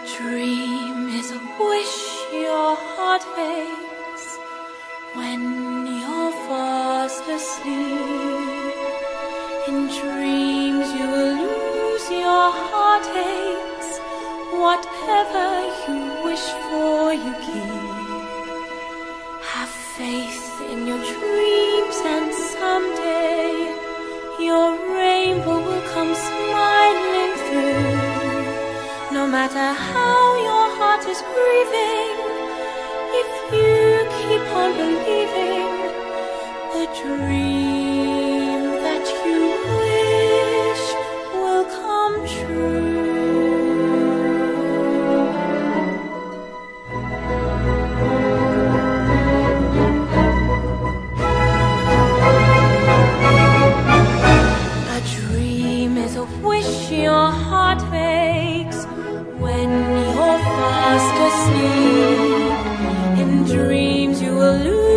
dream is a wish your heart makes when you're fast asleep. In dreams you will lose your heartaches. Whatever you wish for you keep. Have faith in your dreams and someday your rainbow will come smiling through. No matter how your heart is grieving, if you keep on believing, the dream that you wish will come true. A dream is a wish your heart makes when you're fast asleep. In dreams you will lose